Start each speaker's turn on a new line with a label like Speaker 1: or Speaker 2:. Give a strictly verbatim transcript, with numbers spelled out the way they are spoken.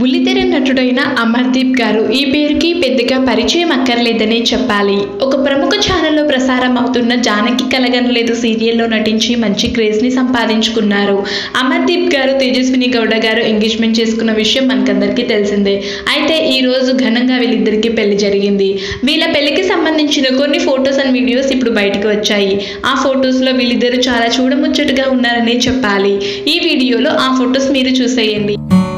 Speaker 1: బుల్లితెర నటుడైన అమర్దీప్ గారు ఈ పేరుకి పెద్దగా పరిచయం అక్కర్లేదనే చెప్పాలి. ఒక ప్రముఖ ఛానల్లో ప్రసారం అవుతున్న జానకి కలగనలేదు సీరియల్లో నటించి మంచి క్రేజ్ని సంపాదించుకున్నారు. అమర్దీప్ గారు తేజస్విని గౌడ గారు ఎంగేజ్మెంట్ చేసుకున్న విషయం మనకందరికీ తెలిసిందే. అయితే ఈ రోజు ఘనంగా వీళ్ళిద్దరికీ పెళ్లి జరిగింది. వీళ్ళ పెళ్లికి సంబంధించిన కొన్ని ఫొటోస్ అండ్ వీడియోస్ ఇప్పుడు బయటకు వచ్చాయి. ఆ ఫొటోస్లో వీళ్ళిద్దరూ చాలా చూడముచ్చటగా ఉన్నారనే చెప్పాలి. ఈ వీడియోలో ఆ ఫొటోస్ మీరు చూసేయండి.